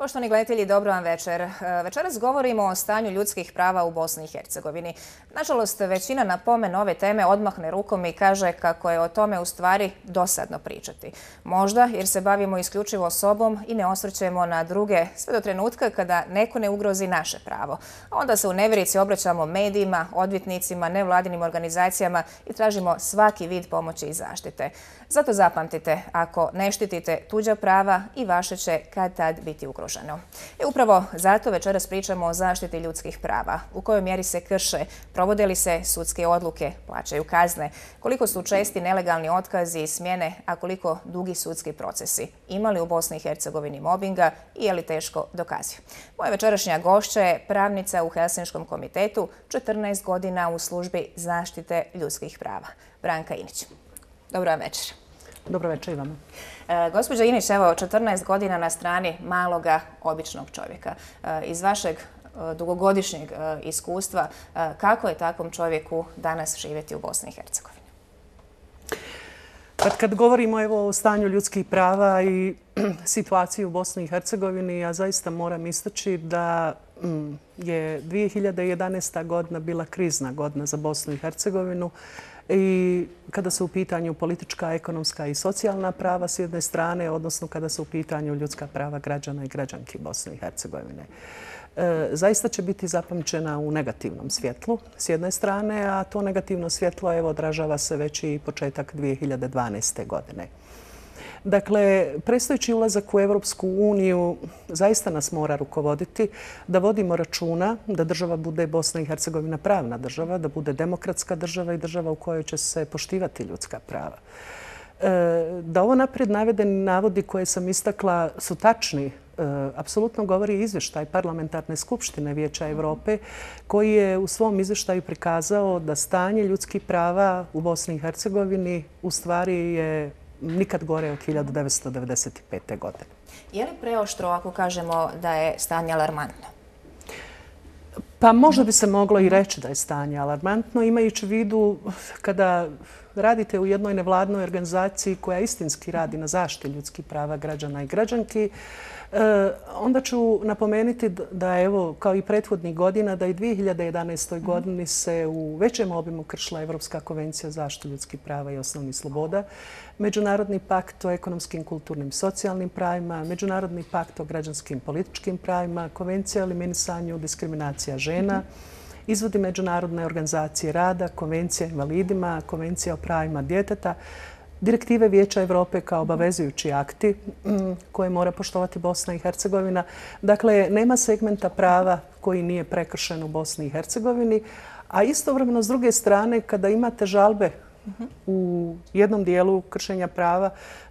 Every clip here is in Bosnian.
Poštovani gledatelji, dobro vam večer. Večeras govorimo o stanju ljudskih prava u Bosni i Hercegovini. Nažalost, većina na pomen ove teme odmahne rukom i kaže kako je o tome u stvari dosadno pričati. Možda jer se bavimo isključivo sobom i ne osvrćemo na druge sve do trenutka kada neko ne ugrozi naše pravo. A onda se u nevjerici obraćamo medijima, odvjetnicima, nevladinim organizacijama i tražimo svaki vid pomoći i zaštite. Zato zapamtite, ako ne štitite tuđa prava i vaše će kad tad biti ugroženo. I upravo zato večeras pričamo o zaštiti ljudskih prava. U kojoj mjeri se krše, provode li se sudske odluke, plaćaju kazne, koliko su česti nelegalni otkazi i smjene, a koliko dugi sudski procesi. Ima li u Bosni i Hercegovini mobinga i je li teško dokaziv? Moja večerašnja gošća je pravnica u Helsinškom komitetu, 14 godina u službi zaštite ljudskih prava. Branka Inić. Dobro vam večer. Dobro večer i vama. Gospođa Inić, evo 14 godina na strani maloga, običnog čovjeka. Iz vašeg dugogodišnjeg iskustva, kako je takvom čovjeku danas živjeti u Bosni i Hercegovini? Kad govorimo o stanju ljudskih prava i situaciji u Bosni i Hercegovini, ja zaista moram istaći da je 2011. godina bila krizna godina za Bosnu i Hercegovinu. I kada su u pitanju politička, ekonomska i socijalna prava s jedne strane, odnosno kada su u pitanju ljudska prava građana i građanki Bosne i Hercegovine. Zaista će biti zapamćena u negativnom svjetlu s jedne strane, a to negativno svjetlo odražava se već i početak 2012. godine. Dakle, predstojeći ulazak u Europsku uniju zaista nas mora rukovoditi da vodimo računa da država bude Bosna i Hercegovina pravna država, da bude demokratska država i država u kojoj će se poštivati ljudska prava. Da ovo naprijed navedeni navodi koje sam istakla su tačni, apsolutno govori izvještaj Parlamentarne skupštine Vijeća Europe koji je u svom izvještaju prikazao da stanje ljudskih prava u Bosni i Hercegovini u stvari je nikad gore od 1995. godine. Je li preoštro ako kažemo da je stanje alarmantno? Pa možda bi se moglo i reći da je stanje alarmantno, imajući u vidu kada radite u jednoj nevladnoj organizaciji koja istinski radi na zaštiti ljudskih prava građana i građanki, onda ću napomenuti da evo, kao i prethodnih godina, da i 2011. godini se u većem obimu kršila Evropska konvencija o zaštiti ljudskih prava i osnovnih sloboda, Međunarodni pakt o ekonomskim, kulturnim i socijalnim pravima, Međunarodni pakt o građanskim i političkim pravima, Konvencija o eliminisanju diskriminacija žena, izvodi Međunarodne organizacije rada, Konvencija o invalidima, Konvencija o pravima djeteta, direktive Vijeća Europe kao obavezujući akti koje mora poštovati Bosna i Hercegovina. Dakle, nema segmenta prava koji nije prekršen u Bosni i Hercegovini, a istovremeno s druge strane kada imate žalbe u jednom dijelu kršenja prava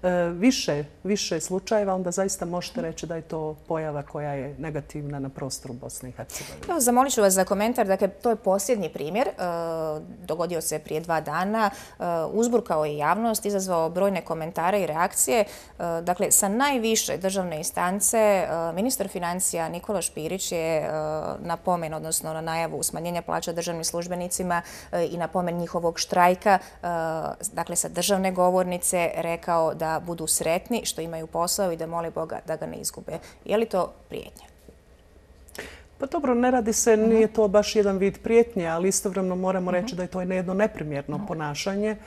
više slučajeva, onda zaista možete reći da je to pojava koja je negativna na prostoru Bosne i Hercegovine. Zamolit ću vas za komentar. Dakle, to je posljednji primjer. Dogodio se prije 2 dana. Uzburkao je javnost, izazvao brojne komentare i reakcije. Dakle, sa najviše državne instance ministar financija Nikola Špirić je na pomen, odnosno na najavu smanjenja plaća državnim službenicima i na pomen njihovog štrajka, dakle, sa državne govornice rekao da budu sretni što imaju posao i da mole Boga da ga ne izgube. Je li to prijetnja? Pa dobro, ne radi se, nije to baš jedan vid prijetnje, ali istovremeno moramo reći da je to jedno neprimjerno ponašanje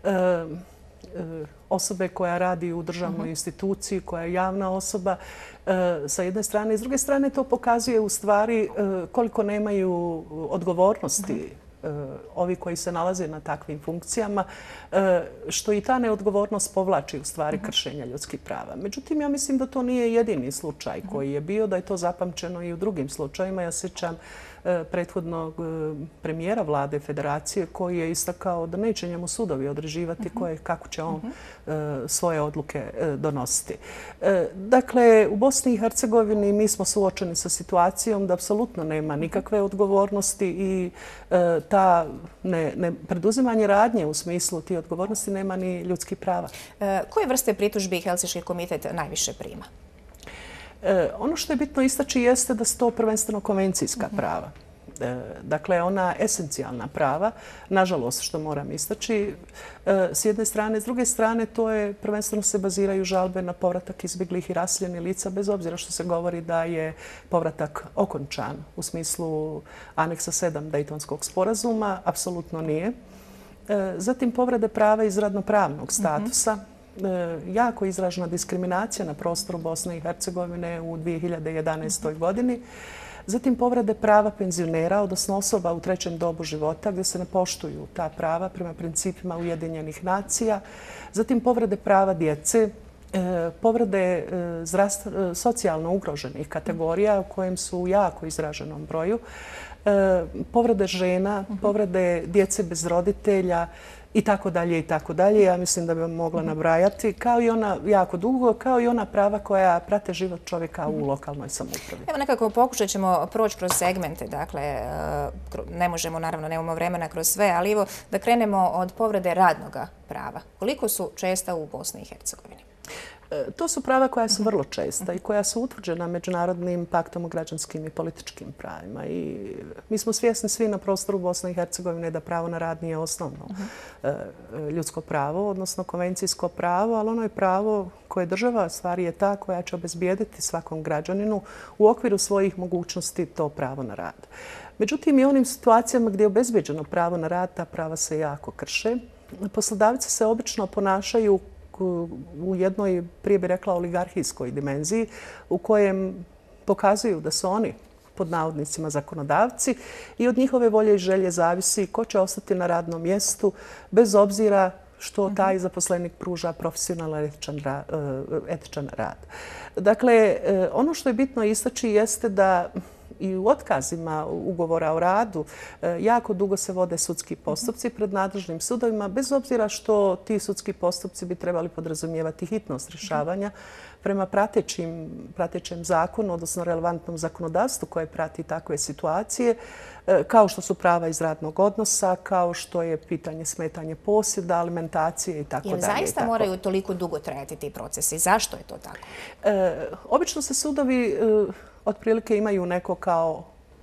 osobe koja radi u državnoj instituciji, koja je javna osoba sa jedne strane. I s druge strane to pokazuje u stvari koliko nemaju odgovornosti ovi koji se nalaze na takvim funkcijama, što i ta neodgovornost povlači u stvari kršenja ljudskih prava. Međutim, ja mislim da to nije jedini slučaj koji je bio, da je to zapamćeno i u drugim slučajima. Ja sjećam prethodnog premijera vlade federacije koji je istakao da neće njemu sudovi određivati kako će on svoje odluke donositi. Dakle, u Bosni i Hercegovini mi smo suočeni sa situacijom da apsolutno nema nikakve odgovornosti i ta preduzimanje radnje u smislu tih odgovornosti nema ni ljudskih prava. Koje vrste pritužbi Helsinški komitet najviše prima? Ono što je bitno istaći jeste da su to prvenstveno konvencijska prava. Dakle, ona esencijalna prava, nažalost, što moram istaći, s jedne strane. S druge strane, to je prvenstveno se baziraju žalbe na povratak izbjeglih i raseljenih lica, bez obzira što se govori da je povratak okončan u smislu aneksa 7 Dejtonskog sporazuma. Apsolutno nije. Zatim, povrede prava iz radnopravnog statusa. Jako izražena diskriminacija na prostoru Bosne i Hercegovine u 2011. godini. Zatim povrede prava penzionera, odnosno osoba u trećem dobu života gdje se ne poštuju ta prava prema principima Ujedinjenih nacija. Zatim povrede prava djece, povrede socijalno ugroženih kategorija u kojem su u jako izraženom broju, povrede žena, povrede djece bez roditelja i tako dalje i tako dalje. Ja mislim da bi vam mogla nabrajati, kao i ona jako dugo, kao i ona prava koja prate život čovjeka u lokalnoj samoupravi. Evo nekako pokušat ćemo proći kroz segmente, dakle ne možemo, naravno nemamo vremena kroz sve, ali evo da krenemo od povrede radnog prava. Koliko su česta u Bosni i Hercegovini? To su prava koja su vrlo česta i koja su utvrđena Međunarodnim paktom o građanskim i političkim pravima. I mi smo svjesni svi na prostoru Bosne i Hercegovine da pravo na rad nije osnovno ljudsko pravo, odnosno konvencijsko pravo, ali ono je pravo koje država stvari je ta koja će obezbijediti svakom građaninu u okviru svojih mogućnosti to pravo na rad. Međutim, i u onim situacijama gdje je obezbijeđeno pravo na rad, ta prava se jako krše. Poslodavci se obično ponašaju u jednoj, prije bih rekla, oligarhijskoj dimenziji u kojem pokazuju da su oni pod navodnicima zakonodavci i od njihove volje i želje zavisi ko će ostati na radnom mjestu bez obzira što taj zaposlenik pruža profesionalan etičan rad. Dakle, ono što je bitno istaći jeste da i u otkazima ugovora o radu jako dugo se vode sudski postupci pred nadležnim sudovima, bez obzira što ti sudski postupci bi trebali podrazumijevati hitnost rješavanja prema pratećem zakonu, odnosno relevantnom zakonodavstvu koje prati takve situacije, kao što su prava iz radnog odnosa, kao što je pitanje smetanje posjeda, alimentacije i tako dalje. Jel zaista moraju toliko dugo trajati ti procesi? Zašto je to tako? Obično se sudovi otprilike imaju neko kao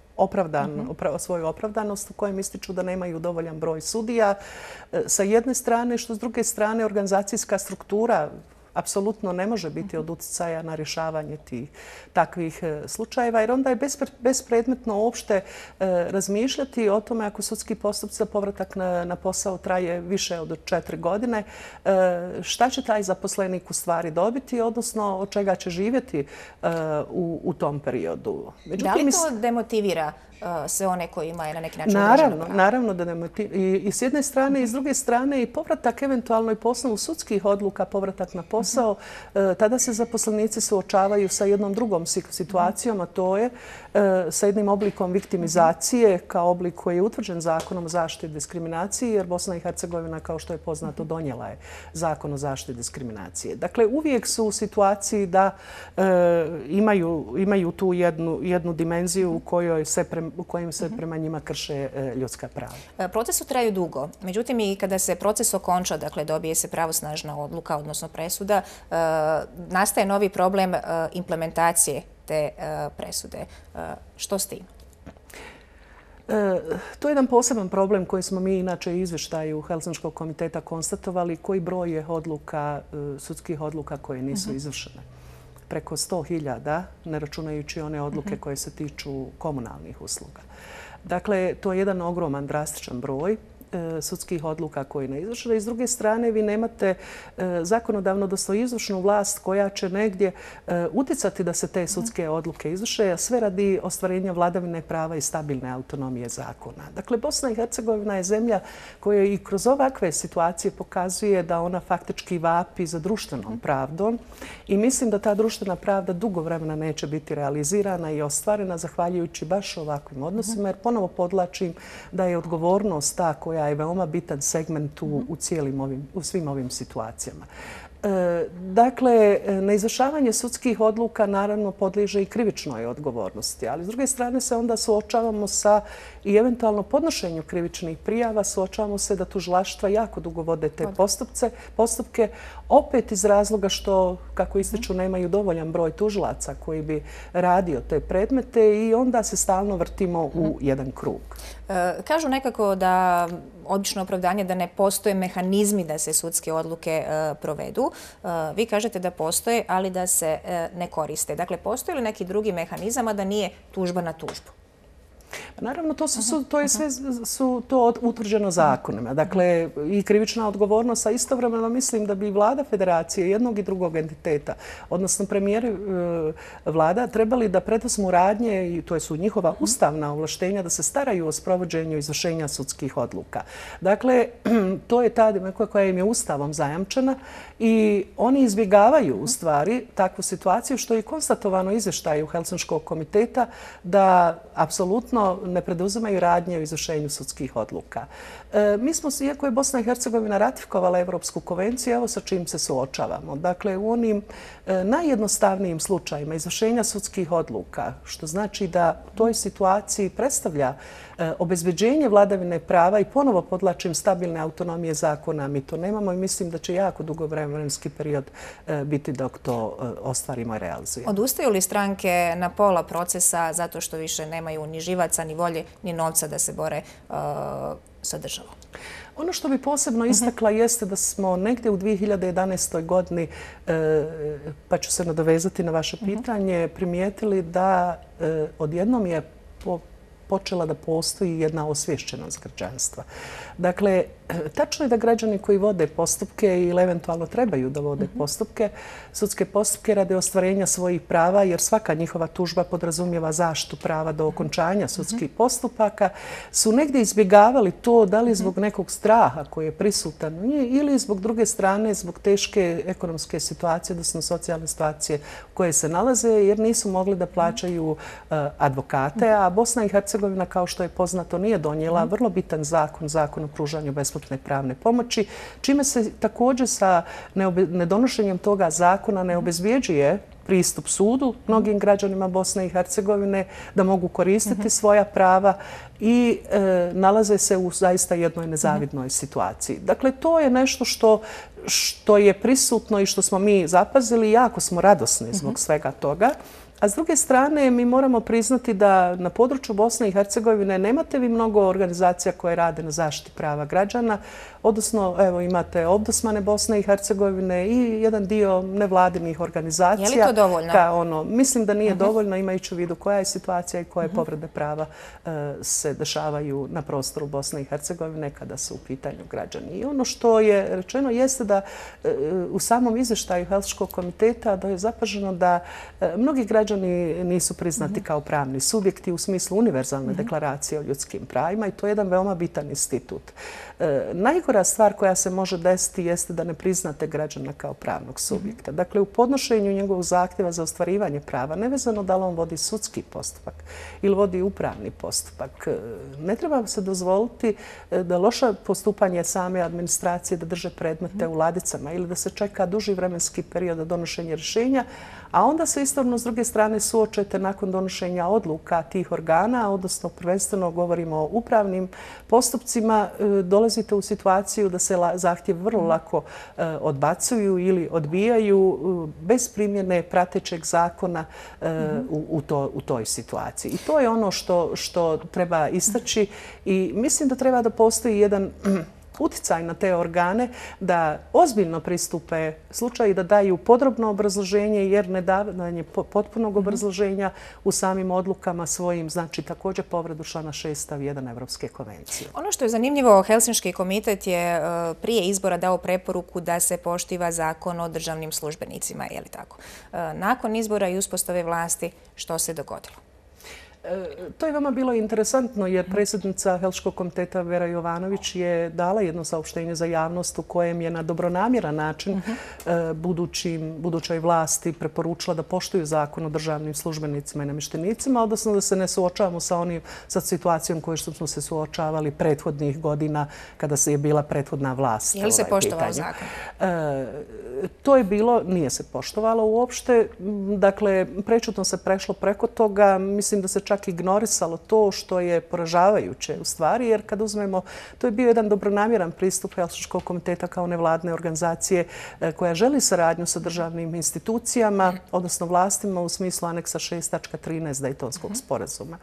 svoju opravdanost u kojem ističu da nemaju dovoljan broj sudija sa jedne strane, što s druge strane organizacijska struktura apsolutno ne može biti od utjecaja na rješavanje takvih slučajeva, jer onda je bespredmetno uopšte razmišljati o tome ako sudski postupci za povratak na posao traje više od 4 godine, šta će taj zaposlenik u stvari dobiti, odnosno od čega će živjeti u tom periodu. Da li to demotivira sve one kojima je na neki način određeno pravo? Naravno da i s jedne strane i s druge strane i povratak eventualno i po osnovu sudskih odluka, povratak na posao, tada se zaposlenici suočavaju sa jednom drugom situacijom, a to je sa jednim oblikom viktimizacije kao oblik koji je utvrđen zakonom o zaštiti i diskriminaciji, jer Bosna i Hercegovina, kao što je poznato, donijela je zakon o zaštiti i diskriminacije. Dakle, uvijek su u situaciji da imaju tu jednu dimenziju u kojim se prema njima krše ljudska prava. Procesi traju dugo. Međutim, i kada se proces okonča, dakle dobije se pravosnažna odluka, odnosno presuda, nastaje novi problem implementacije te presude. Što s tim? To je jedan poseban problem koji smo mi inače u izvještaju Helsinškog komiteta konstatovali, koji broj je sudskih odluka koje nisu izvršene. Preko 100.000, ne računajući one odluke koje se tiču komunalnih usluga. Dakle, to je jedan ogroman, drastičan broj sudskih odluka koji ne izvršene. I s druge strane, vi nemate zakonodavno, odnosno izvršnu vlast koja će negdje utjecati da se te sudske odluke izvrše, a sve radi ostvarenja vladavine prava i stabilne autonomije zakona. Dakle, Bosna i Hercegovina je zemlja koja i kroz ovakve situacije pokazuje da ona faktički vapi za društvenom pravdom i mislim da ta društvena pravda dugo vremena neće biti realizirana i ostvarena zahvaljujući baš ovakvim odnosima, jer ponovo podlačim da je odgovornost ta koja je veoma bitan segment u svim ovim situacijama. Dakle, neizvršavanje sudskih odluka naravno podliježe i krivičnoj odgovornosti, ali s druge strane se onda suočavamo sa i eventualno podnošenju krivičnih prijava, suočavamo se da tužilaštva jako dugo vode te postupke, opet iz razloga što, kako ističu, nemaju dovoljan broj tužilaca koji bi radio te predmete i onda se stalno vrtimo u jedan krug. Kažu nekako da obično opravdanje da ne postoje mehanizmi da se sudske odluke provedu. Vi kažete da postoje, ali da se ne koriste. Dakle, postoji li neki drugi mehanizam, a da nije tužba na tužbu? Naravno, to je sve utvrđeno zakonima. Dakle, i krivična odgovornost, a istovremeno mislim da bi vlada federacije jednog i drugog entiteta, odnosno premijeri vlada, trebali da preduzmu radnje, i to su njihova ustavna ovlaštenja, da se staraju o sprovođenju izvršenja sudskih odluka. Dakle, to je ta dimenzija koja im je ustavom zajamčena i oni izbjegavaju u stvari takvu situaciju, što je konstatovano u izvještaju Helsinškog komiteta, da apsolutno ne preduzimaju radnje u izvršenju sudskih odluka. Mi smo, iako je Bosna i Hercegovina ratifikovala Evropsku konvenciju, evo sa čim se suočavamo. Dakle, u onim najjednostavnijim slučajima izvršenja sudskih odluka, što znači da u toj situaciji predstavlja obezbeđenje vladavine prava i ponovo podlačim stabilne autonomije zakona. Mi to nemamo i mislim da će jako dugo vremenski period biti dok to ostvarimo i realizujemo. Odustaju li stranke na pola procesa zato što više nemaju ni živaca, ni volje, ni novca da se bore sa državom? Ono što bi posebno istakla jeste da smo negdje u 2011. godini, pa ću se nadovezati na vaše pitanje, primijetili da odjednom je počela da postoji jedna osviješćenost građanstva. Dakle, tačno je da građani koji vode postupke ili eventualno trebaju da vode postupke, sudske postupke radi ostvarenja svojih prava, jer svaka njihova tužba podrazumijeva zaštitu prava do okončanja sudskih postupaka, su negdje izbjegavali to da li zbog nekog straha koji je prisutan u njih ili zbog druge strane zbog teške ekonomske situacije, odnosno socijalne situacije u koje se nalaze, jer nisu mogli da plaćaju advokate, a Bosna i Hercegovina, kao što je poznato, nije donijela vrlo bitan zakon o pružanju besplatne pravne pomoći, čime se također sa nedonošenjem toga zakona ne obezbjeđuje pristup sudu mnogim građanima Bosne i Hercegovine da mogu koristiti svoja prava i nalaze se u zaista jednoj nezavidnoj situaciji. Dakle, to je nešto što je prisutno i što smo mi zapazili i jako smo radosni zbog svega toga. A s druge strane, mi moramo priznati da na području Bosne i Hercegovine nemate vi mnogo organizacija koje rade na zaštiti prava građana. Odnosno, evo, imate ombudsmane Bosne i Hercegovine i jedan dio nevladinih organizacija. Je li to dovoljno? Mislim da nije dovoljno, imajući u vidu koja je situacija i koje povrede prava se dešavaju na prostoru Bosne i Hercegovine kada su u pitanju građani. I ono što je rečeno jeste da u samom izvještaju Helsinškog komiteta da je zapaženo da mnogi građani nisu priznati kao pravni subjekti u smislu univerzalne deklaracije o ljudskim pravima i to je jedan veoma bitan institut. Najgora stvar koja se može desiti jeste da ne priznate građana kao pravnog subjekta. Dakle, u podnošenju njegovog zahtjeva za ostvarivanje prava, nevezano da li on vodi sudski postupak ili vodi upravni postupak, ne treba se dozvoliti da loše postupanje same administracije da drže predmete u ladicama ili da se čeka duži vremenski period za donošenje rješenja, a onda se istovremeno s druge strane suočete nakon donošenja odluka tih organa, odnosno prvenstveno govorimo o upravnim postupcima, dolazite u situaciju da se zahtjev vrlo lako odbacuju ili odbijaju bez primjene pratećeg zakona u toj situaciji. I to je ono što treba istaći i mislim da treba da postoji jedan uticaj na te organe da ozbiljno pristupe slučaju i da daju podrobno obrazloženje, jer nedavanje potpunog obrazloženja u samim odlukama svojim znači također povredu člana 6 stav 1 Evropske konvencije. Ono što je zanimljivo, Helsinški komitet je prije izbora dao preporuku da se poštiva zakon o državnim službenicima, je li tako? Nakon izbora i uspostave vlasti, što se dogodilo? To je vama bilo interesantno jer predsjednica Helsinškog komiteta Vera Jovanović je dala jedno saopštenje za javnost u kojem je na dobronamjeran način budućoj vlasti preporučila da poštuju zakon o državnim službenicima i namještenicima, odnosno da se ne suočavamo sa situacijom koju smo se suočavali prethodnih godina kada je bila prethodna vlast. Je li se poštovao zakon? To je bilo, nije se poštovalo uopšte. Dakle, prečutno se prešlo preko toga. Mislim da se čak ignorisalo to što je poražavajuće u stvari, jer kad uzmemo, to je bio jedan dobronamjeran pristup Helsinškog komiteta kao nevladne organizacije koja želi saradnju sa državnim institucijama, odnosno vlastima u smislu aneksa 6.13 Dejtonskog sporazuma.